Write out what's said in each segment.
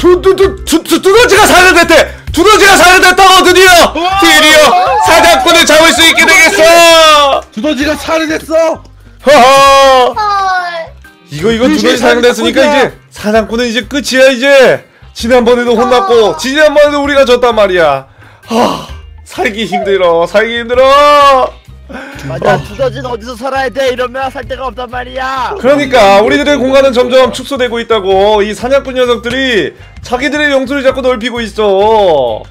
두더지가 살해됐대! 두더지가 살해됐다고 드디어 사냥꾼을 잡을 수 있게 되겠어! 두더지가 살해됐어! 허허! 헐. 이거 두더지 살해됐으니까 이제 사냥꾼은 이제 끝이야 이제! 지난번에도 혼났고 지난번에도 우리가 졌단 말이야. 살기 힘들어. 맞아, 두더지는 어디서 살아야 돼? 이러면 살 데가 없단 말이야. 그러니까 우리들의 공간은 점점 축소되고 있다고. 이 사냥꾼 녀석들이 자기들의 영토를 자꾸 넓히고 있어.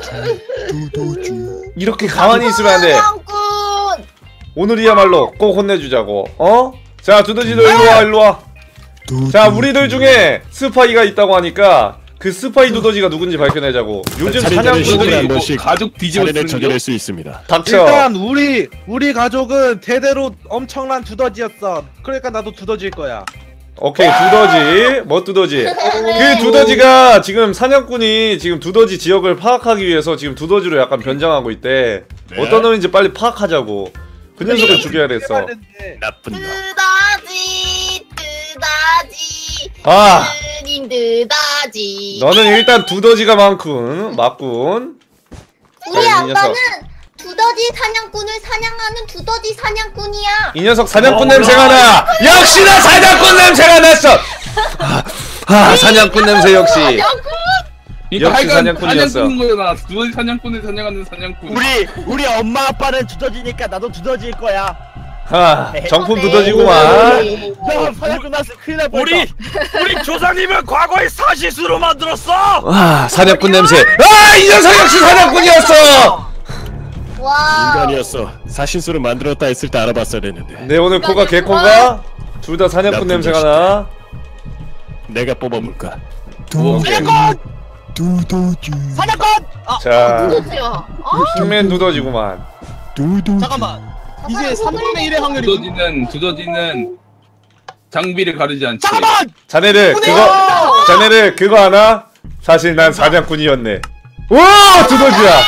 이렇게 가만히 있으면 안 돼. 사냥꾼. 오늘이야말로 꼭 혼내주자고. 어? 자, 두더지도 일로와. 자, 우리들 중에 스파이가 있다고 하니까 그 스파이 두더지가 누군지 밝혀내자고. 요즘 사냥꾼들이 한 번씩 가족 뒤집어쓰는 저지를 수 있습니다. 닥쳐. 일단 우리 가족은 대대로 엄청난 두더지였어. 그러니까 나도 두더지일 거야. 오케이, 두더지. 뭐 두더지? 그 두더지가 지금 사냥꾼이 지금 두더지 지역을 파악하기 위해서 지금 두더지로 약간 변장하고 있대. 네? 어떤 놈인지 빨리 파악하자고. 그 녀석을 죽여야 됐어. 나쁜 놈. 두더지. 아! 두더지. 너는 일단 두더지가 맞군. 우리 이 녀석. 아빠는 두더지 사냥꾼을 사냥하는 두더지 사냥꾼이야. 이 녀석 사냥꾼 냄새가 나! 역시나 사냥꾼 냄새가 났어! 사냥꾼 냄새 역시. 역시 사냥꾼이었어. 사냥꾼이구나. 두더지 사냥꾼을 사냥하는 사냥꾼. 우리 엄마 아빠는 두더지니까 나도 두더지일 거야. 정품 두더지구만. 야, 사냥꾼 났어. 큰일 날 뻔했다. 우리 조상님은 과거에 사시수로 만들었어. 사냥꾼 냄새. 이 녀석 역시 사냥꾼이었어! 와. 인간이었어. 사신수를 만들었다 했을 때 알아봤어야 했는데. 내 오늘 코가 개코가? 둘 다 사냥꾼 나쁜 냄새가 자식들. 나. 내가 뽑아볼까? 사냥꾼! 두더지. 사냥꾼! 자, 두더지야. 킹맨 두더지구만. 잠깐만. 이제 3분의 1의 확률이. 두더지는 장비를 가르지 않지. 잠깐만! 자네를 그거 하나? 사실 난 사냥꾼이었네. 와, 두더지야.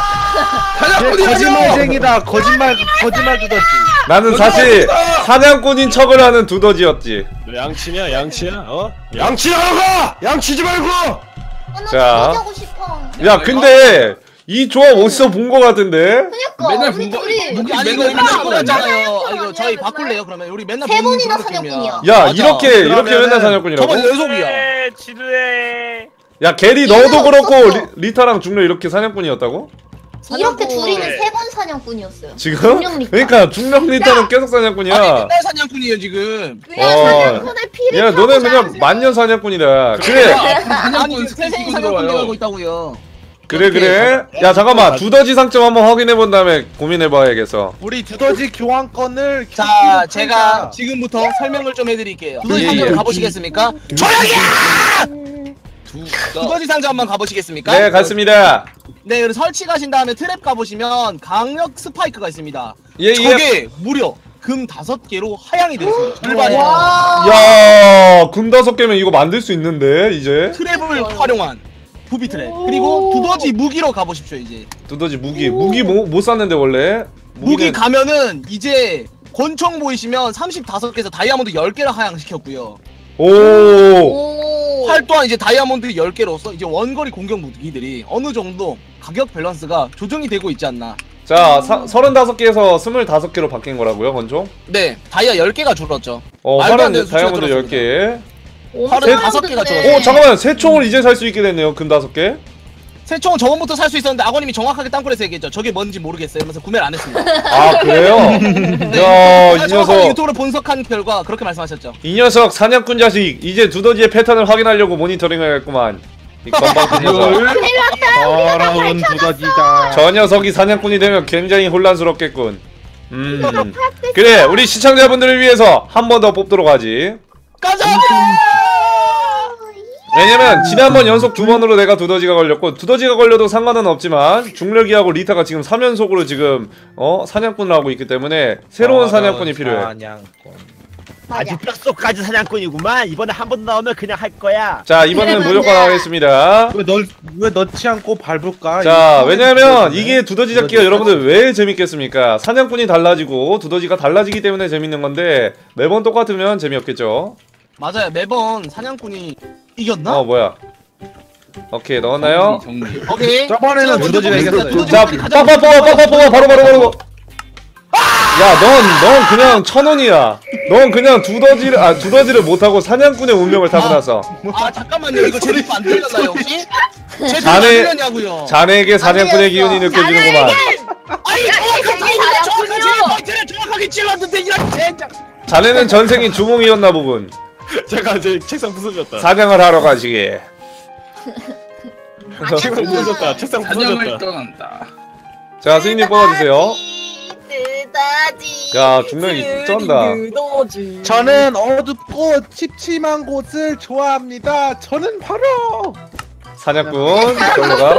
거짓말쟁이다. 거짓말 두더지. 나는 사실 사냥꾼인 척을 하는 두더지였지. 너 양치냐? 양치야? 어? 양치하러 가! 양치지 말고! 자. 하고 싶어. 야, 근데 이 조합 어디서 본 거 같은데? 그니까 맨날 우리 본 거- 둘이 무기 아니 이거 맨날 맨날 맨날 바꾸잖아요. 아 이거 저희 바꿀래요 그러면 우리 맨날 세 보는 번이나 그런 느낌이야. 사냥꾼이야. 야, 맞아. 이렇게 그러면은 맨날 사냥꾼이라고? 저번 연속이야. 지루해. 야, 게리 너도 그렇고 리타랑 중래 이렇게 사냥꾼이었다고? 이렇게 둘이는 세 번 사냥꾼이었어요. 지금? 중령 리타. 그러니까 중령 리타는 계속 사냥꾼이야. 아니 맨날 사냥꾼이에요 지금. 사냥꾼을 피를 야, 너네 타고 그냥 자야지. 만년 사냥꾼이다. 그래. 아니 사냥꾼 세생 스킬 사냥꾼 들어와요. 돼가고 있다고요. 그래. 야, 잠깐만. 두더지 상점 한번 확인해 본 다음에 고민해 봐야겠어. 우리 두더지 교환권을 자 제가 지금부터 설명을 좀 해드릴게요. 두더지 예, 상점 예. 가보시겠습니까? 두더지 상점 한번 가보시겠습니까? 네, 갔습니다. 네, 그리고 설치 가신 다음에 트랩 가보시면 강력 스파이크가 있습니다. 예, 저게 무려 금 5개로 하향이 되어 있습니다. 절반이. 와. 야, 금 5개면 이거 만들 수 있는데, 이제. 트랩을 활용한 부비 트랩. 그리고 두더지 무기로 가보십시오, 이제. 두더지 무기 못 샀는데, 원래. 무기 가면은 이제 권총 보이시면 35개에서 다이아몬드 10개를 하향시켰고요. 오. 오. 활 또한 이제 다이아몬드 10개로서 이제 원거리 공격 무기들이 어느 정도 가격 밸런스가 조정이 되고 있지 않나. 자, 35개에서 25개로 바뀐 거라고요, 건총? 네, 다이아 10개가 줄었죠. 활은 말도 안 되는 수치가 다이아몬드 줄었습니다. 10개. 활은 5개가 줄었어요. 오, 잠깐만. 새 총을 이제 살 수 있게 됐네요, 금 5개. 새총은 저번부터 살 수 있었는데 아버님이 정확하게 땅굴에서 얘기했죠. 저게 뭔지 모르겠어요. 이러면서 구매를 안 했습니다. 아, 그래요? 야, 이 정확하게 녀석. 유튜브를 분석한 결과 그렇게 말씀하셨죠. 이 녀석 사냥꾼 자식. 이제 두더지의 패턴을 확인하려고 모니터링 해야겠구만. 이 건방진 녀석. 더러운 두더지다. 저 녀석이 사냥꾼이 되면 굉장히 혼란스럽겠군. 그래, 우리 시청자분들을 위해서 한 번 더 뽑도록 하지. 가자! 왜냐면 지난번 연속 2번으로 내가 두더지가 걸렸고, 두더지가 걸려도 상관은 없지만 중력이하고 리타가 지금 3연속으로 지금 사냥꾼을 하고 있기 때문에 새로운 사냥꾼이 필요해. 사냥꾼. 아주 뼛속까지 사냥꾼이구만. 이번에 한 번 나오면 그냥 할 거야. 자, 이번에는 무조건 하겠습니다. 왜 넣지 않고 밟을까? 자, 왜냐면 이게 두더지 잡기가 여러분들 왜 재밌겠습니까? 사냥꾼이 달라지고 두더지가 달라지기 때문에 재밌는 건데 매번 똑같으면 재미없겠죠? 맞아요. 매번 사냥꾼이 이겼나? 뭐야? 오케이 넣었나요? 정리. 오케이. 저번에는 두더지가 이겼어요. 자 빡빡 뽑아 바로. 넌 그냥 천원이야. 넌 그냥 두더지를 못하고 사냥꾼의 운명을 타고나서 아 잠깐만요. 이거 제 리프 안 들렸나요 혹시? 제 리프 안 자네- 들렸냐고요? 자네에게 사냥꾼의 기운이 느껴지는구만. 아니 정확하게 찔렀는데 이런 젠장. 자네는 전생이 주몽이었나 보군. 잠깐 제 책상 부서졌다. 사냥을 하러 가시게. 책상 부서졌다. 책상 사냥을 부서졌다. 떠난다. 자 스님님 뽑아주세요. 뜨다지. 야 중력이 쩐다. 저는 어둡고 칩침한 곳을 좋아합니다. 저는 바로 사냥꾼 걸로가.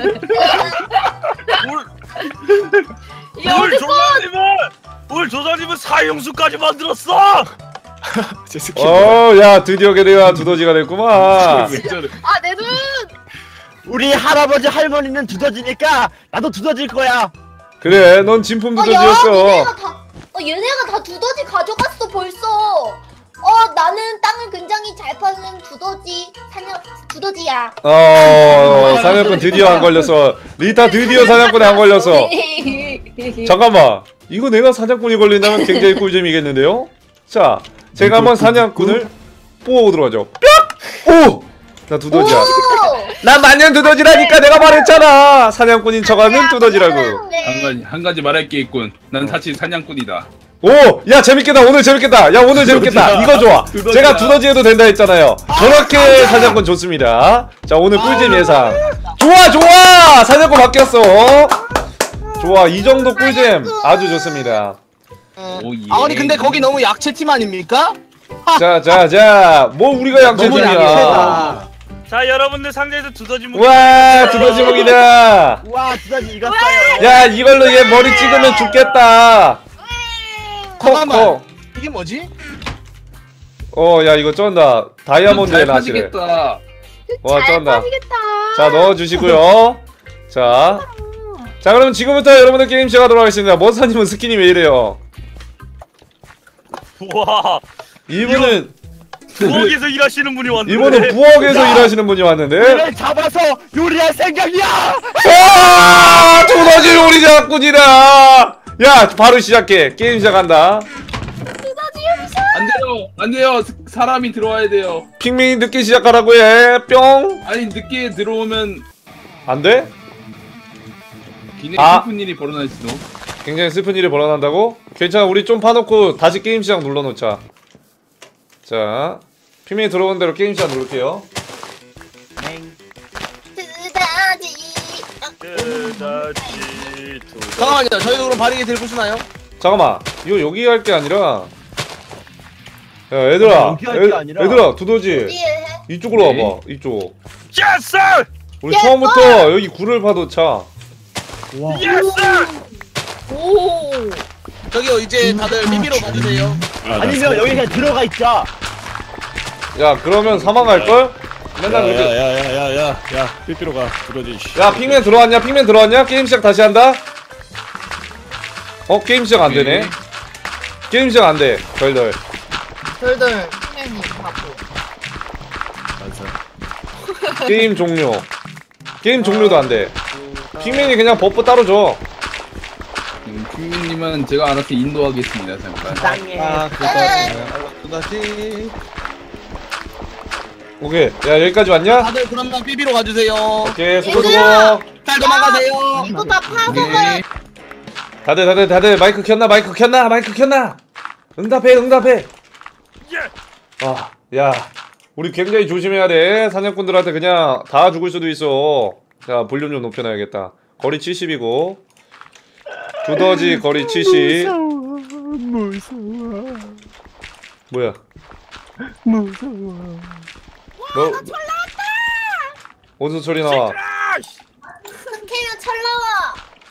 울 조사님은 사형수까지 만들었어. 제 스킬. 야 드디어 걔네가 두더지가 됐구만. 아, 내 눈! 우리 할아버지 할머니는 두더지니까 나도 두더질 거야. 그래 넌 진품 야, 두더지였어. 얘네가 다 두더지 가져갔어, 벌써. 나는 땅을 굉장히 잘 파는 두더지야. 사냥꾼 드디어 안 걸렸어. 리타 드디어 사냥꾼에 안 걸렸어. 잠깐만 이거 내가 사냥꾼이 걸린다면 굉장히 꿀잼이겠는데요? 자 제가 한번 사냥꾼을 뽑아보도록 하죠. 뿅! 오! 나 두더지야. 나 만년 두더지라니까 내가 말했잖아. 사냥꾼인 척하면 두더지라고. 한 가지 말할 게 있군. 난 사실 사냥꾼이다. 오! 야 재밌겠다 오늘 재밌겠다. 야 오늘 재밌겠다. 이거 좋아. 두더지야. 제가 두더지 해도 된다 했잖아요. 저렇게 사냥꾼 좋습니다. 자 오늘 꿀잼 예상. 좋아! 사냥꾼 바뀌었어. 좋아 이 정도 꿀잼 아주 좋습니다. 오 예. 아니 근데 거기 너무 약체 팀 아닙니까? 자 뭐 우리가 너무 양체들이야. 약체다. 자 여러분들 상대에서 두더지 목. 와 두더지 목이다. 와 두더지 이겼어요. 야 이걸로 얘 머리 찍으면 죽겠다. 잠깐만. 콕콕. 이게 뭐지? 야 이거 쩐다. 다이아몬드에 잘 나시래. 파지겠다. 와 쩐다. 빠지겠다. 자 넣어주시고요. 자 그럼 지금부터 여러분들 게임 시작하도록 하겠습니다. 머사님은 스킨이 왜 이래요? 와 이분은 부엌에서 일하시는 분이 왔는데. 이분은 부엌에서 일하시는 분이 왔는데. 얘를 잡아서 요리할 생각이야. 두더지 요리 작꾼이다. 야 바로 시작해. 게임 시작한다. 안 돼요. 사람이 들어와야 돼요. 핑민이 늦게 시작하라고 해. 뿅. 아니 늦게 들어오면 안 돼? 기내 아. 슬픈 일이 벌어날 수도. 굉장히 슬픈 일이 벌어난다고? 괜찮아 우리 좀 파놓고 다시 게임 시작 눌러놓자. 자 핑민이 들어온 대로 게임 시작 누를게요. 뜨다지. 잠깐만요. 저희도 그럼 바리게 들고 쓰나요? 잠깐만 이거 여기 할 게 아니라 야 얘들아 여기 할게 아니라. 얘들아 두더지 예. 이쪽으로 네. 와봐. 이쪽 예스 우리 처음부터 여기 굴을 파도 차. 예스. 오. 저기요 이제 다들 비비로 가주세요. 아니면 여기 그냥 들어가 있자. 야 그러면 사망할걸? 맨날 그렇게 야야야야야야 삐삐로 가 두더지. 야 핑맨 들어왔냐? 핑맨 들어왔냐? 게임 시작 다시 한다? 게임 시작 안되네. 네. 게임 시작 안돼. 덜덜 돌돌. 선생님 바보. 게임 종료. 게임 종료도 안돼. 핑맨이 그냥 버프 따로 줘. 핑민님은 제가 알아서 인도하겠습니다. 잠깐. 땅에. 두더지. 오케이 야 여기까지 왔냐? 다들 그러면 비비로 가주세요. 오케이 수고 얘들아! 수고. 잘 도망가세요. 이거 다 파서 네. 가야 다들 마이크 켰나? 마이크 켰나? 응답해. 야 우리 굉장히 조심해야 돼. 사냥꾼들한테 그냥 다 죽을 수도 있어. 자 볼륨 좀 높여놔야겠다. 거리 70이고 두더지 거리 70. 무서워. 뭐야? 무서워. 너 어디서 소리 나와? 캐면 철 나와.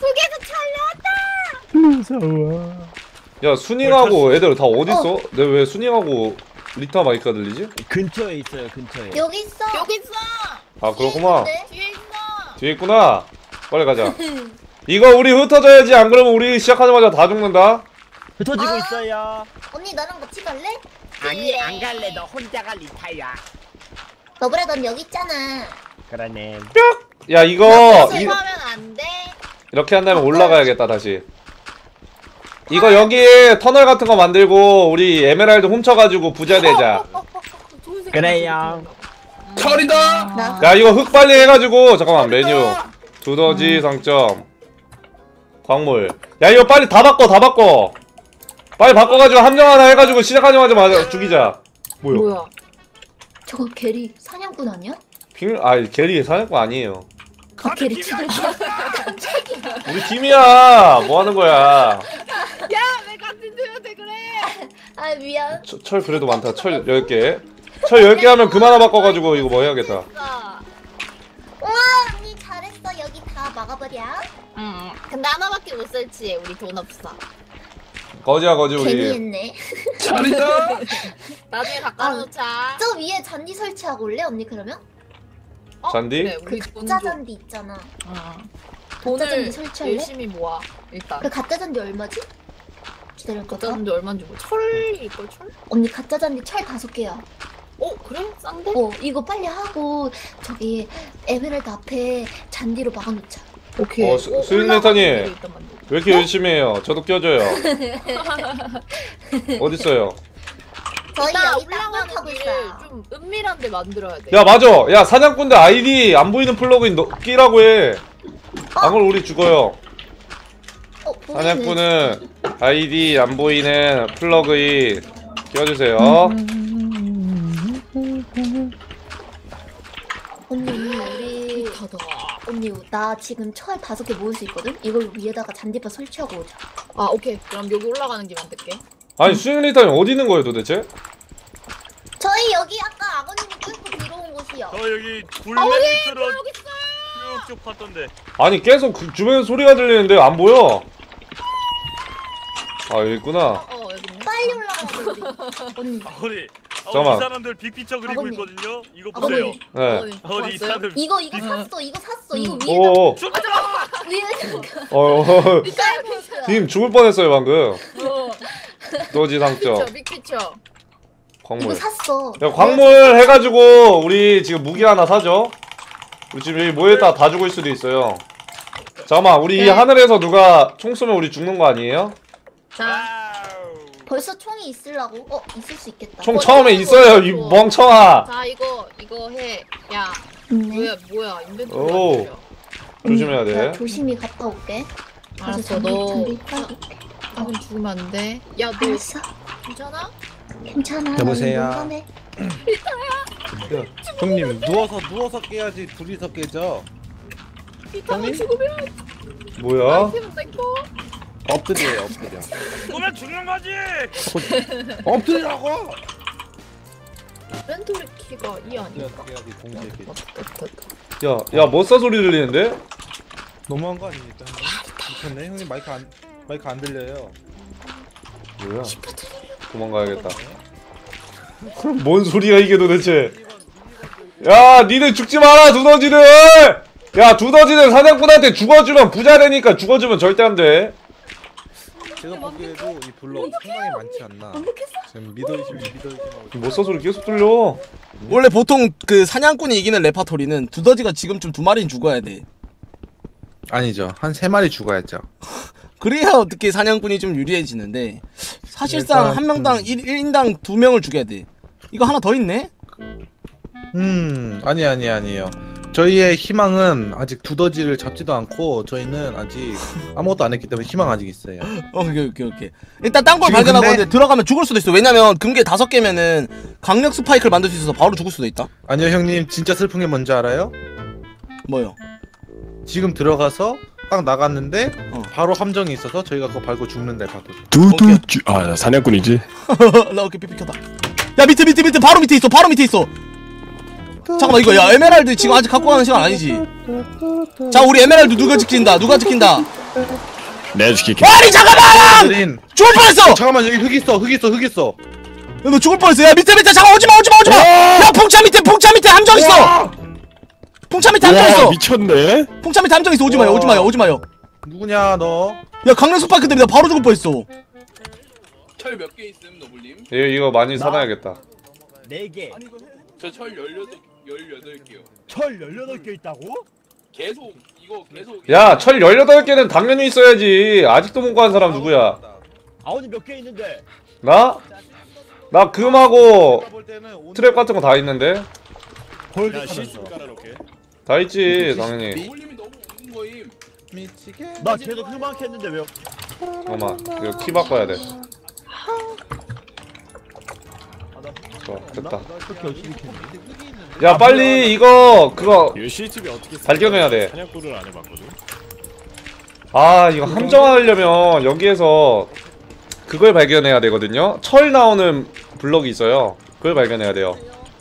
속에서 철 나왔다. 야 수닝하고 애들 다 어딨어? 내가 왜 수닝하고 리타 마이크가 들리지? 근처에 있어요 근처에. 여기 있어. 아 그렇구만. 뒤에 있어. 뒤에 있구나. 빨리 가자. 이거 우리 흩어져야지. 안 그러면 우리 시작하자마자 다 죽는다. 흩어지고 아. 있어요. 언니 나랑 같이 갈래? 아니 안 갈래. 너 혼자 갈 리타야. 너보라 넌 여기 있잖아. 그러네. 야 이거 하면 안 돼. 이렇게 한 다음에 올라가야겠다 다시. 이거 여기에 터널 같은 거 만들고 우리 에메랄드 훔쳐가지고 부자 되자. 좋은 생각. 그래요. 철이다. 나 야 이거 흙 빨리 해가지고 잠깐만 메뉴 두더지 상점 광물. 야 이거 빨리 다 바꿔. 빨리 바꿔가지고 함정 하나 해가지고 시작하자마자 죽이자. 뭐야? 저거 게리 사냥꾼 아니야? 게리 사냥꾼 아니에요. 게리 치들. 우리 팀이야. 뭐 하는 거야? 왜 같은 팀한테 그래? 아 미안. 철 그래도 많다. 철 10개. 철 10개 하면 금 하나 바꿔가지고 이거 뭐 해야겠다. 우와 언니 잘했어. 여기 다 막아버려. 응. 근데 하나밖에 못 설치해. 우리 돈 없어. 거지야 거지 괜히 우리. 했네. 철이다. 나중에 갖다 놓자. 저 위에 잔디 설치하고 올래 언니 그러면? 잔디? 그래, 그 우리 돈 가짜 좀. 잔디 있잖아. 가짜 돈을 잔디 설치할래? 열심히 모아. 일단. 그 가짜 잔디 얼마지? 기다려봐. 가짜 돈도 얼마인지 뭐 철일걸 철? 언니 가짜 잔디 철 5개야. 그래? 싼데? 이거 빨리 하고 저기 에메랄드 앞에 잔디로 막아놓자. 오케이. 수인 레타님 왜 이렇게 열심히 해요? 저도 껴줘요. 어딨어요? 저희 일단 여기 올라가는 땅굴 타고 길을 있어요. 좀 은밀한 데 만들어야 돼. 야 맞아. 야 사냥꾼들 아이디 안 보이는 플러그인 끼라고 해. 안 그럼 우리 죽어요. 보이네. 사냥꾼은 아이디 안 보이는 플러그인 끼워주세요. 언니 우리 언니 나 지금 철 5개 모을 수 있거든? 이걸 위에다가 잔디바 설치하고 오자. 아 오케이. 그럼 여기 올라가는 길 만들게. 아니 수인 리타님 어디 있는 거예요 도대체? 저희 여기 아까 아버님이 뚫고 들어온 곳이요. 저 여기 불매트로 쭉쭉 봤던데. 아니 계속 그 주변에 소리가 들리는데 안 보여. 아 여기 있구나. 여기 있네. 빨리 올라가자 우리. 언니. 우리 잠깐만. 이 사람들 빅피처 그리고 아버님. 있거든요. 이거 보세요. 아버님. 네. 이 사람들 이거 샀어. 이거 샀어. 이거 위에다 오오. 위에다가 팀 죽을 뻔했어요 방금. 도지 상점 빅피처. 이거 광물. 샀어. 야 광물 해가지고 우리 지금 무기 하나 사죠. 우리 지금 여기 모여있다 다 죽을 수도 있어요. 잠깐만 우리 이 하늘에서 누가 총 쏘면 우리 죽는 거 아니에요? 자. 벌써 총이 있으려고? 있을 수 있겠다. 총 처음에 있어요 이 멍청아. 자 이거 해. 야 있네. 뭐야 인벤토리 오. 안 열려. 조심해야 내가 돼. 조심히 갔다 올게. 알았어 잔디, 너. 잔디 빨리. 나는 죽으면 안 돼. 야 너 알았어. 괜찮아? 괜찮아. 여보세요? 나는 용감해. 형님 누워서 깨야지 둘이서 깨져. 이따가 죽으면 뭐야? 아이템은 내 거. 엎드려. 보면 죽는 거지. 엎드리라고. 인벤토리 키가 이 아니야? 깨야지 공지에 야 머싸 소리 들리는데? 너무한 거 아닙니까? 미쳤네 형님 마이크 안 들려요. 뭐야? 도망가야겠다. 뭔 소리야 이게 도대체? 야 니네 죽지 마라 두더지들! 야 두더지들 사냥꾼한테 죽어주면 부자 되니까 죽어주면 절대 안 돼. 제가 보기에도 이 블럭 상당히 많지 않나. 지금 믿어주시면 머싸 소리 계속 들려. 원래 보통 그 사냥꾼이 이기는 레파토리는 두더지가 지금쯤 2마리는 죽어야 돼. 아니죠. 한 3마리 죽어야죠. 그래야 어떻게 사냥꾼이 좀 유리해지는데 사실상 한 명당 1인당 2명을 죽여야 돼. 이거 하나 더 있네? 아니에요. 저희의 희망은 아직 두더지를 잡지도 않고 저희는 아직 아무것도 안 했기 때문에 희망 아직 있어요. 오케이. 일단 딴 걸 지금 발견하고 근데- 있는데 들어가면 죽을 수도 있어. 왜냐면 금괴 5개면은 강력 스파이크를 만들 수 있어서 바로 죽을 수도 있다. 아니요 형님 진짜 슬픈 게 뭔지 알아요? 뭐요? 지금 들어가서 딱 나갔는데 어. 바로 함정이 있어서 저희가 그거 밟고 죽는 레파토리. 두두지. 아 사냥꾼이지. 나 오케이 삐삐켰다. 야 밑에 바로 밑에 있어. 잠깐만 이거 야 에메랄드 지금 아직 갖고 가는 시간 아니지? 자 우리 에메랄드 누가 지킨다. 내가 죽일게. 아니 잠깐만! 린 죽을 뻔했어! 잠깐만 여기 흙 있어. 야, 너 죽을 뻔했어. 야 밑에 잠깐 오지마. 야 풍차 밑에 함정 있어. 풍차 밑에 함정 있어. 미쳤네. 풍차 밑에 함정 있어. 오지마요. 누구냐 너? 야 강력 스파이크 때문에 나 바로 죽을 뻔했어. 철 몇 개 있음 너블님? 이거 많이 사놔야겠다. 4개. 저 철 18개. 18개요. 철 18개 있다고? 계속 이거 계속. 야, 철 18개는 당연히 있어야지. 아직도 못 구한 사람 누구야? 아버님 몇 개 있는데? 나? 나 금하고 트랩 같은 거 다 있는데? 야 시스 깔아놓게. 다 있지, 당연히. 올림이 너무 없는 거임. 미치게. 나 계속 휴방했는데 왜? 잠깐만, 이거 키 바꿔야 돼. 좋아, 됐다. 그렇게 열심히 했는데. 야, 빨리 이거 그거 이 CCTV 어떻게 발견해야 돼. 사냥꾼을 안 해봤거든. 아, 이거 함정하려면 여기에서 그걸 발견해야 되거든요. 철 나오는 블럭이 있어요. 그걸 발견해야 돼요.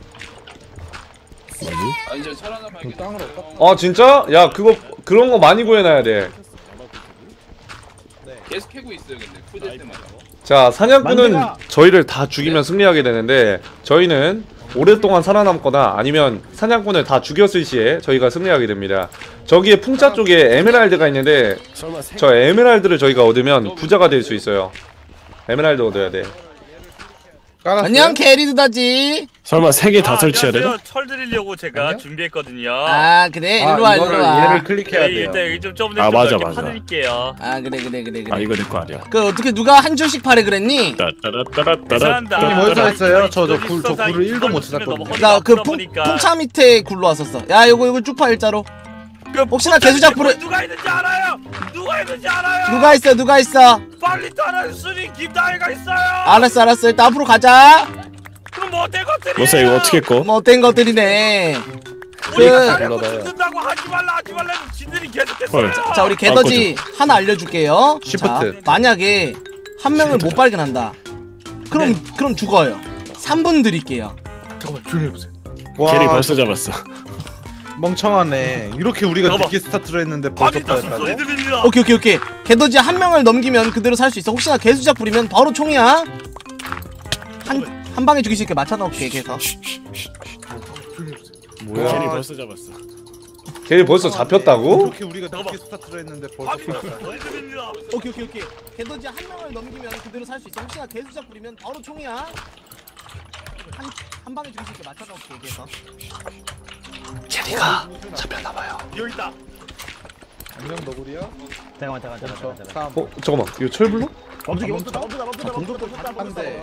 아니 저철 하나 발견. 아, 진짜? 야, 그거 그런 거 많이 구해놔야 돼. 계속 캐고 있어요 근데 쿨될 때마다. 자, 사냥꾼은 만들아! 저희를 다 죽이면 승리하게 되는데 저희는 오랫동안 살아남거나 아니면 사냥꾼을 다 죽였을 시에 저희가 승리하게 됩니다. 저기에 풍차 쪽에 에메랄드가 있는데 설마 저 에메랄드를 저희가 얻으면 부자가 될 수 있어요. 에메랄드 얻어야 돼. 깔았어요? 안녕 캐리드다지. 설마 3개 다 설치해야 되나? 철 드리려고 제가 아니요? 준비했거든요. 아 그래 아, 일로와 이거를 일로와. 얘를 클릭해야 돼요. 일단 여기 좀 아, 맞아, 넓게 맞아. 파드릴게요. 아 그래. 아 이거 내 거 아니야. 그 어떻게 누가 한 줄씩 파래 그랬니? 죄송합니다. 형님 어디서 했어요? 저 저기 굴 1도 못 찾았거든요. 나 그 풍차 밑에 굴러 왔었어. 야 요거 쭉 파 일자로. 혹시나 개수작 부르 누가 있는지 알아요? 누가 있는지 알아요? 누가 있어? 빨리 따라 순이 김다혜가 있어요. 알았어 일단 앞으로 가자. 그럼 못된 것들이. 못사 이거 어떻게 꺼? 못된 것들이네. 우리가 불러봐요. 자꾸 죽는다고 하지 말라 지들이 계속했어요. 헐. 자 우리 개더지 하나 알려줄게요. 자 시프트. 만약에 한 명을 못 발견한다. 그럼 죽어요. 3분 드릴게요. 잠깐만 조용히 해보세요. 캐리 벌써 잡았어. 멍청하네. 이렇게 우리가 잠깐만. 늦게 스타트를 했는데 벌써 아니다 소리 빠졌다고? 들립니다. 오케이. 개더지 한 명을 넘기면 그대로 살 수 있어. 혹시나 개수작 부리면 바로 총이야. 한 방에 죽일 수 있게 맞춰놓을게 계속. 캐리 뭐야? 벌써 잡았어. 걔 벌써 잡혔다고? 이렇게 우리가 늦게 스타트를 했는데 벌써 빠졌다고? 소리 들립니다. 오케이. 개더지 한 명을 넘기면 그대로 살 수 있어. 혹시나 개수작 부리면 바로 총이야. 한 방에 죽일 수 있게 맞춰놓을게 계속. 캐리가 잡혔나봐요. 여기 있다. 안녕 너구리야? 잠깐만. 3 어, 잠깐만. 이거 철 블럭? 멈추다. 한대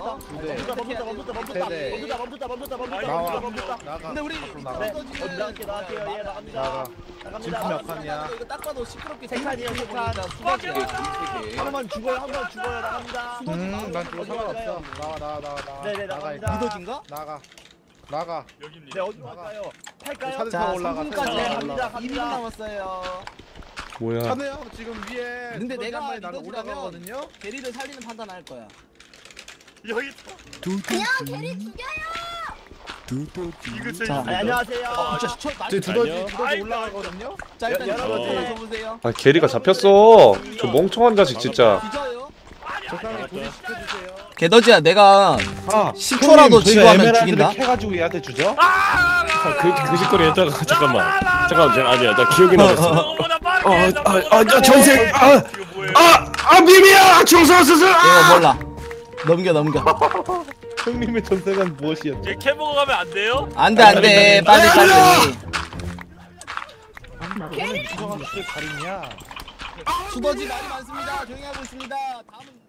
나가. 근데 우리 나가. 개더지는 나가. 지금 몇 칸이야? 이거 딱 봐도 시끄럽게 세 칸이에요, 세 칸. 한번 죽어요 나갑니다. 난 그거 상관없어. 나가. 네네 나갑니다. 믿어진가? 나가. 여기입니다. 네 어디로 갈까요? 탈까요? 차들 자, 타고 올라가. 3분까지 갑니다. 2분 남았어요. 뭐야? 차네요 지금 위에. 근데 두더지 내가 한 마리 나는 믿어주라면 올라가거든요. 게리를 살리는 판단할 거야. 여기 있다. 그냥 걔를 죽여요. 이거 제 자, 안녕하세요. 진짜 저 제 두더지 아이고. 올라가거든요. 자 일단 여러분. 이거 보세요. 아, 게리가 잡혔어. 저 멍청한 자식 진짜. 뒤져요. 저 사람이 도리 시켜주세요. 개더지야 내가 아 10초라도 지고 하면 죽인다. 캐가지고 얘한테 주죠? 그 짓거리 했다가 잠깐만. 아니야 나 기억이 나졌어. 너무나 빠르게. 나 전생. 이거 뭐예요? 미미야 총소스스. 이거 몰라. 넘겨. 형님의 전생은 무엇이었죠? 얘 캐보고 가면 안 돼요? 안돼 빨리. 오늘 주정아 무슨 가림이야? 두더지 말이 많습니다. 조용히 하고 있습니다. 다음은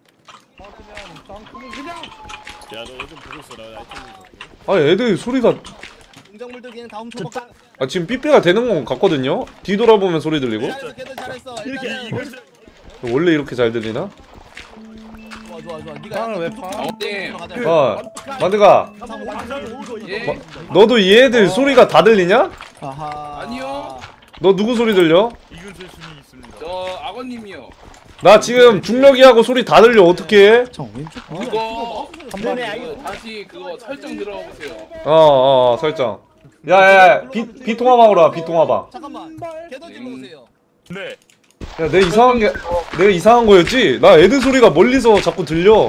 야너 요즘 보고 있어 나 아이템. 아, 애들 소리가 공작물들 그냥 다음 초밥. 아, 지금 삐삐가 되는 건 같거든요. 뒤돌아보면 소리 들리고. 잘했어 개더지 잘했어. 이렇게 일단은 이것을 원래 이렇게 잘 들리나? 좋아. 네가 빵을 왜 약간 파? 톡톡톡 네. 들어가자. 어, 만드가. 예. 너도 이 애들 소리가 다 들리냐? 아하. 아니요. 너 누구 소리 들려? 이건 제 순위 있습니다. 저 악어님이요. 나 지금 중력이하고 소리 다 들려. 어떻게 해? 정 왼쪽. 그거 네네 다시 그거 설정 들어가 보세요. 설정. 야, 비통화방으로 와. 비통화방. 잠깐만. 개더지로 오세요. 네. 야, 내가 이상한 거였지? 나 애들 소리가 멀리서 자꾸 들려.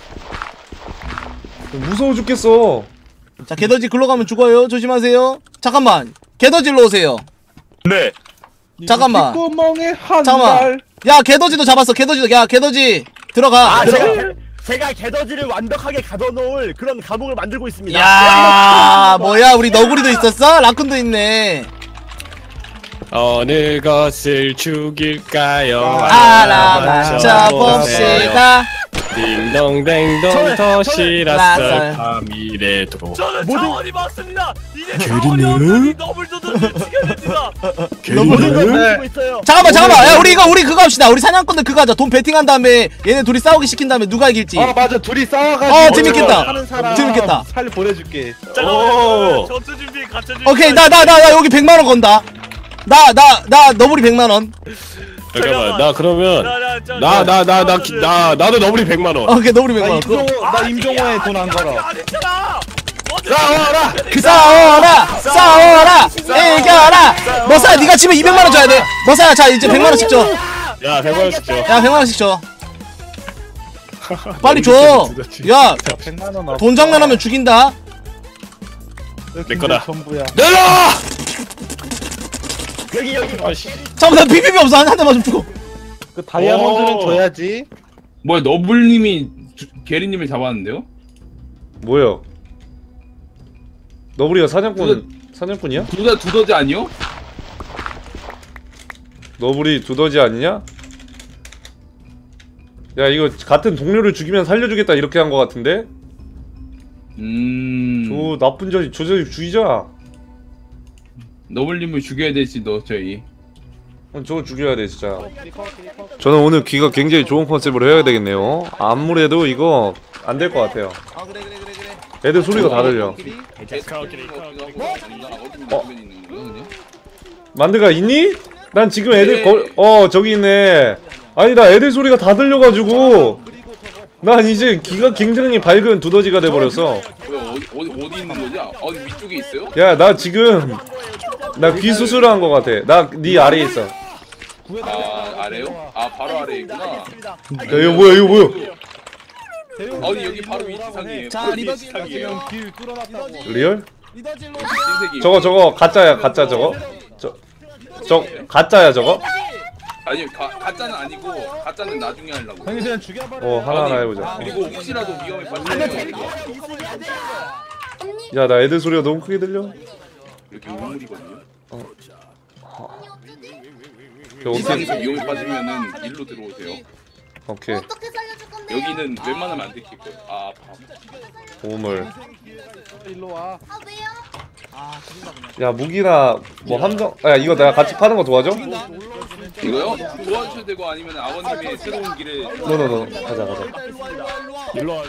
무서워 죽겠어. 자 개더지 글로 가면 죽어요. 조심하세요. 잠깐만. 개더지로 오세요. 네. 잠깐만. 뒷구멍에 한 잠깐만. 달. 야 개더지도 잡았어. 개더지도. 야 개더지 들어가. 아 제가 제가 개더지를 완벽하게 가둬놓을 그런 감옥을 만들고 있습니다. 야 뭐야 우리 너구리도 있었어? 라쿤도 있네. 어느 것을 죽일까요? 알아맞혀 봅시다. 딩동댕동 도시락설 밤이래도 저는 자원이 맞습니다. 이제 자원이 없으니 너블 두더지를 죽여야 됩니다. 모든 걸 만들고 있어요. 잠깐만 야 우리 그거 합시다. 우리 사냥꾼들 그거 하자. 돈 베팅한 다음에 얘네 둘이 싸우기 시킨 다음에 누가 이길지. 아 맞아 둘이 싸워가지고 재밌겠다. 하는 사람 재밌겠다. 살 보내줄게. 잠깐만요. 전투 준비 갖춰 주세요. 오케이 나 여기 100만원 건다. 나 너블이 100만원. 잠깐만 나 그러면 나도 너블이 100만원. 오케이 너블이 100만원. 나 임종호에 돈 안 걸어. 싸워라 이겨라. 머사야 네가 지면 200만원 줘야 돼. 머사야 자 이제 100만원씩 줘. 야 100만원씩 줘. 야 100만원씩 줘. 빨리 줘. 야 100만 원. 돈 장난하면 죽인다. 내 거다. 전부야. 내놔. 여기 잠깐만 나 비비비 없어. 한 대만 좀 주고. 그 다이아몬드는 오. 줘야지. 뭐야 너블님이 게리님을 잡았는데요? 뭐야? 너구리가 사냥꾼이야? 두더지 아니요? 너구리 두더지 아니냐? 야 이거 같은 동료를 죽이면 살려주겠다 이렇게 한 거 같은데? 저 나쁜 자식 저 자식 죽이자. 너블님을 죽여야 될지 저희. 저거 죽여야 돼 진짜. 저는 오늘 귀가 굉장히 좋은 컨셉으로 해야 되겠네요. 아무래도 이거 안 될 것 같아요. 애들 소리가 다 들려. 만드가 있니? 난 지금 애들 저기 있네. 아니 나 애들 소리가 다 들려가지고 난 이제 귀가 굉장히 밝은 두더지가 돼버렸어. 어디 있는 거지? 어디 위쪽에 있어요? 야 나 지금 나 귀 수술한 거 같아. 나 네 아래에 있어. 아 아래요? 아 바로 아래에 있구나. 야 이거 뭐야 이거 뭐야? 아니 여기 바로 위치상이에요. 자, 위치상이에요. 길 뚫어놨다고. 리얼? 흰색이. 저거 가짜야 가짜 저거? 저 가짜야 저거? 아니 가짜는 아니고 가짜는 나중에 하려고. 형이 그냥 죽여버려. 하나하나 해보자. 그리고 혹시라도 위험에 빠지면 야 나 애들 소리가 너무 크게 들려. 이렇게 우물이거든요. 어떻게? 이상에서 위험에 빠지면은 일로 들어오세요. 오케이. 어떻게 살려줄 건데? 여기는 웬만하면 안 들킬 거예요. 아 아파. 보물. 일로 와. 아 왜요? 야 무기나 뭐 함정. 야 이거 내가 같이 파는 거 도와줘? 이거요? 도와주셔도 되고 아니면 아버님의 새로운 길을. 노노노 가자. 일로와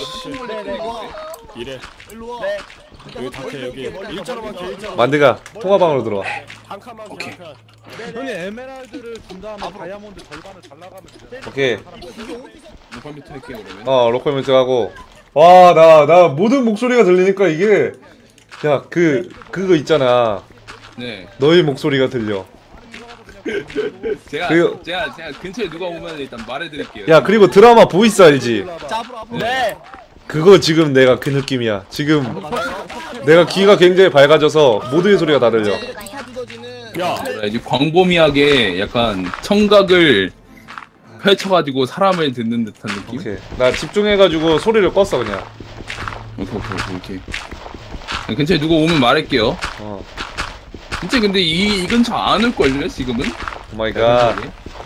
이래. 여기 닥쳐 여기 일자로만 개 일자로. 만드가 통화방으로 들어와. 한 칸만 한 칸. 형이 에메랄드를 준 다음에 다이아몬드 절반을 잘라가면 돼. 오케이. 컴퓨터 할게요 그러면. 로컬 멘트 하고. 와 나 모든 목소리가 들리니까 이게 야 그거 있잖아. 네. 너의 목소리가 들려. 제가 근처에 누가 오면 일단 말해드릴게요. 야 그리고 드라마 보이스 알지? 네. 그거 지금 내가 그 느낌이야. 지금 내가 귀가 굉장히 밝아져서 모두의 소리가 다 들려. 야 이제 광범위하게 약간 청각을 펼쳐가지고 사람을 듣는 듯한 느낌? 오케이. 나 집중해가지고 소리를 껐어 그냥. 오케이. 근처에 누가 오면 말할게요. 진짜 근데 이 근처 안 올걸요 지금은? 오마이갓.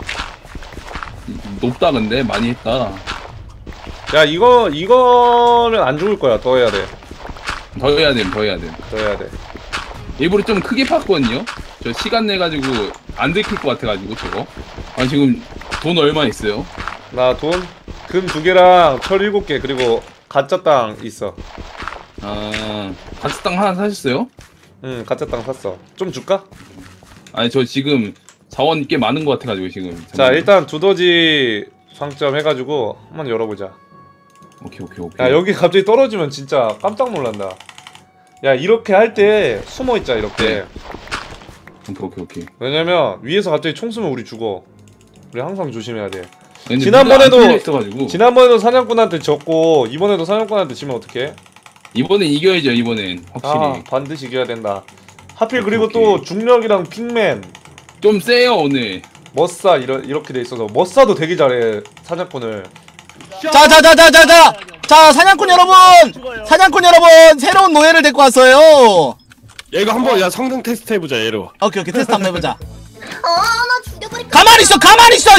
높다 근데 많이 했다. 야 이거는 안 죽을 거야. 더 해야 돼. 더 해야 돼. 더 해야 돼. 일부러 좀 크게 팠거든요. 저 시간 내가지고 안 들킬 것 같아가지고 저거. 아 지금 돈 얼마 있어요? 나 돈? 금 2개랑 철 7개 그리고 가짜 땅 있어. 아 가스 땅 하나 사셨어요? 응 가짜 땅 샀어. 좀 줄까? 아니 저 지금 자원 꽤 많은 것 같아가지고 지금. 자 일단 두더지 상점 해가지고 한번 열어보자. 오케이. 야 여기 갑자기 떨어지면 진짜 깜짝 놀란다. 야 이렇게 할 때 숨어 있자 이렇게. 오케이. 왜냐면 위에서 갑자기 총 쏘면 우리 죽어. 우리 항상 조심해야 돼. 근데 지난번에도 사냥꾼한테 졌고 이번에도 사냥꾼한테 지면 어떡해? 이번엔 이겨야죠. 이번엔 확실히. 아 반드시 이겨야 된다. 하필 그리고 또 중력이랑 핑맨 좀 세요 오늘. 머싸 이렇게 돼 있어서 머싸도 되게 잘해 사냥꾼을. 자 사냥꾼 여러분, 사냥꾼 여러분 새로운 노예를 데리고 왔어요. 야 이거 한번 야 성능 테스트 해보자 얘로. 오케이 테스트 한번 해보자. 나 죽여버릴까? 가만히 있어.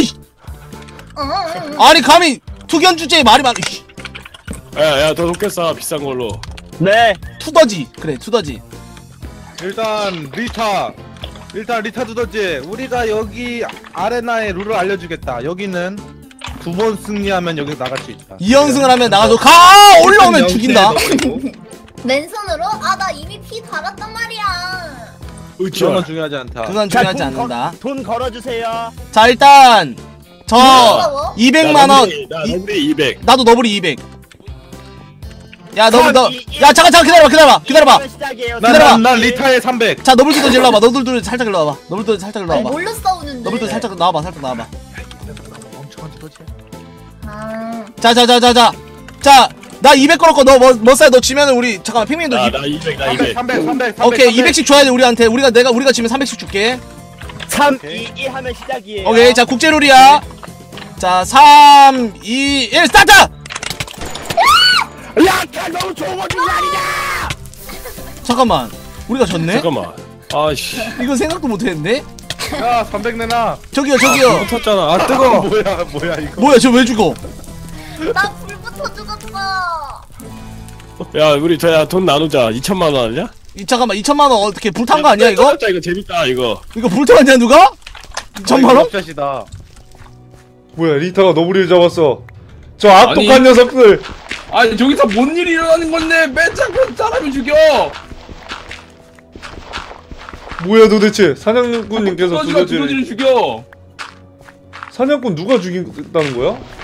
아니 감히 투견 주제에 말이 많아. 야야 더 높게 싸 비싼 걸로. 네. 투더지. 그래 투더지. 일단 리타 두더지, 우리가 여기 아레나의 룰을 알려주겠다. 여기는 2번 승리하면 여기서 나갈 수 있다. 2연승을 하면 나가서 올라오면 죽인다. 맨손으로? 나 이미 피 달았단 말이야. 그런 건 중요하지 않다. 그건 중요하지 않는다. 돈 걸어주세요. 자 일단 저 뭐라고? 200만원. 나 너블이 200. 나도 너블이 200. 야 잠깐 기다려봐. 시작이에요. 난 리타의 300. 자 너블 두더지 일로 와봐. 너블 살짝 일로 와봐. 너블 두더지 살짝 일로 아니, 와봐. 뭘로 싸우는데? 너블 두더지 살짝 나와봐. 멍청한 두더지야. 자, 나 200 걸었고 너 뭐 싸? 너 지면은 우리 잠깐만 핑민도 나 200. 300. 오케이 200씩 줘야 돼 우리한테. 우리가 지면 300씩 줄게. 3, 2, 1 하면 시작이에요. 오케이 자 국제 룰이야. 자 3, 2, 1 스타트. 야, 너무 좋은 거 아니냐? 잠깐만 우리가 졌네? 잠깐만. 아씨. 이건 생각도 못했는데? 야 300 내놔. 저기요 붙었잖아. 아 뜨거. 뭐야 이거. 뭐야 저 왜 죽어? 나 불부터 죽었어. 야 우리 저야 돈 나누자. 2천만 원 아니야? 잠깐만 2천만원 어떻게 불탄 거 아니야 이거? 이거 재밌다 이거. 이거 불태웠냐 누가? 2천만원? 샷이다. 뭐야 리타가 너구리를 잡았어. 저 악독한 녀석들. 아니 저기서 뭔 일이 일어나는 건데 맨 자꾸 사람을 죽여. 뭐야 도대체 사냥꾼님께서 두더지가 두더지를 두더지를 죽여. 사냥꾼 누가 죽인다는 거야?